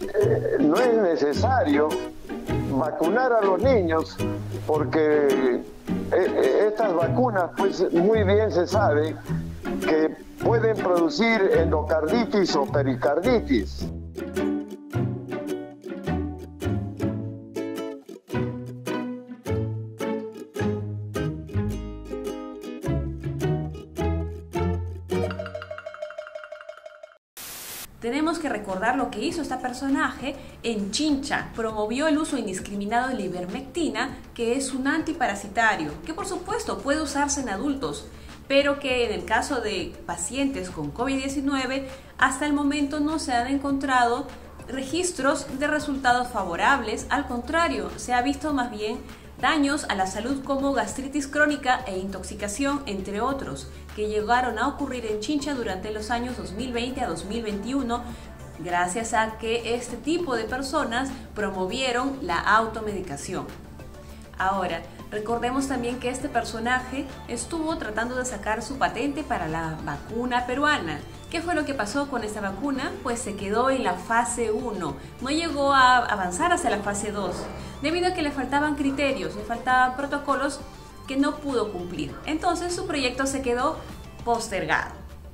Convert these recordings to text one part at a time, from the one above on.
no es necesario vacunar a los niños porque estas vacunas, pues muy bien se sabe que pueden producir endocarditis o pericarditis. Tenemos que recordar lo que hizo este personaje en Chincha. Promovió el uso indiscriminado de la ivermectina, que es un antiparasitario, que por supuesto puede usarse en adultos, pero que en el caso de pacientes con COVID-19, hasta el momento no se han encontrado registros de resultados favorables. Al contrario, se ha visto más bien daños a la salud como gastritis crónica e intoxicación, entre otros, que llegaron a ocurrir en Chincha durante los años 2020 a 2021, gracias a que este tipo de personas promovieron la automedicación. Ahora, recordemos también que este personaje estuvo tratando de sacar su patente para la vacuna peruana. ¿Qué fue lo que pasó con esta vacuna? Pues se quedó en la fase 1, no llegó a avanzar hacia la fase 2, debido a que le faltaban criterios, le faltaban protocolos que no pudo cumplir. Entonces su proyecto se quedó postergado.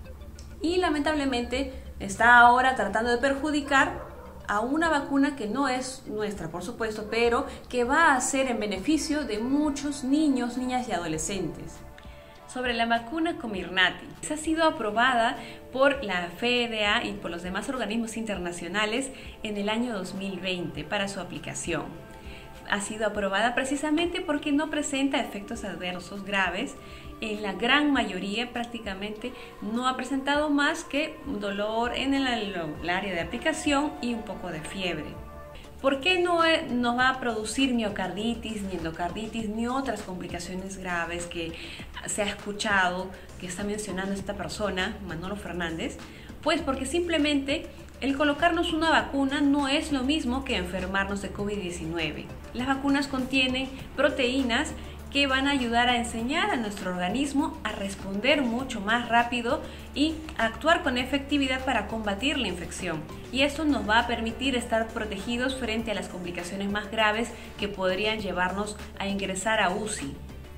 Y lamentablemente está ahora tratando de perjudicar a una vacuna que no es nuestra, por supuesto, pero que va a ser en beneficio de muchos niños, niñas y adolescentes. Sobre la vacuna Comirnaty, ha sido aprobada por la FDA y por los demás organismos internacionales en el año 2020 para su aplicación. Ha sido aprobada precisamente porque no presenta efectos adversos graves. En la gran mayoría prácticamente no ha presentado más que dolor en el área de aplicación y un poco de fiebre. ¿Por qué no va a producir miocarditis, ni endocarditis, ni otras complicaciones graves que se ha escuchado, que está mencionando esta persona, Manolo Fernández? Pues porque simplemente el colocarnos una vacuna no es lo mismo que enfermarnos de COVID-19. Las vacunas contienen proteínas que van a ayudar a enseñar a nuestro organismo a responder mucho más rápido y a actuar con efectividad para combatir la infección. Y esto nos va a permitir estar protegidos frente a las complicaciones más graves que podrían llevarnos a ingresar a UCI.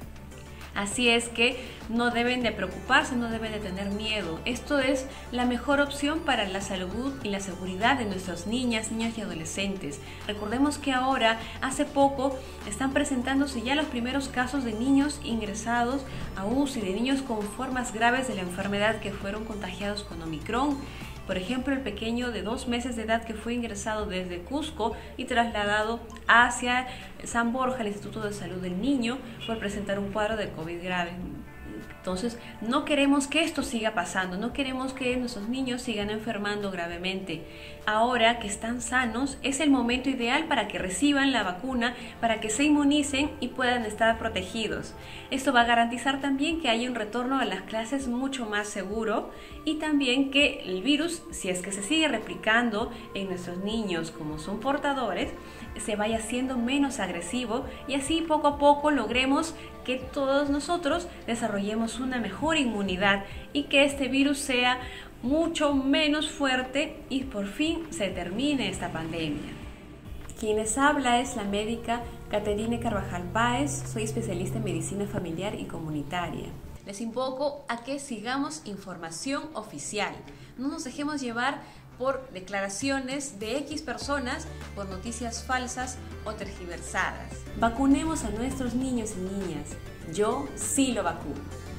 Así es que no deben de preocuparse, no deben de tener miedo. Esto es la mejor opción para la salud y la seguridad de nuestras niñas, niños y adolescentes. Recordemos que ahora, hace poco, están presentándose ya los primeros casos de niños ingresados a UCI, de niños con formas graves de la enfermedad que fueron contagiados con Omicron. Por ejemplo, el pequeño de 2 meses de edad que fue ingresado desde Cusco y trasladado hacia San Borja, el Instituto de Salud del Niño, por presentar un cuadro de COVID grave. Entonces, no queremos que esto siga pasando, no queremos que nuestros niños sigan enfermando gravemente. Ahora que están sanos, es el momento ideal para que reciban la vacuna, para que se inmunicen y puedan estar protegidos. Esto va a garantizar también que haya un retorno a las clases mucho más seguro y también que el virus, si es que se sigue replicando en nuestros niños como son portadores, se vaya haciendo menos agresivo y así poco a poco logremos que todos nosotros desarrollemos una mejor inmunidad y que este virus sea mucho menos fuerte y por fin se termine esta pandemia. Quien les habla es la médica Caterine Carvajal Páez, soy especialista en medicina familiar y comunitaria. Les invoco a que sigamos información oficial, no nos dejemos llevar por declaraciones de X personas, por noticias falsas o tergiversadas. Vacunemos a nuestros niños y niñas. Yo sí lo vacuno.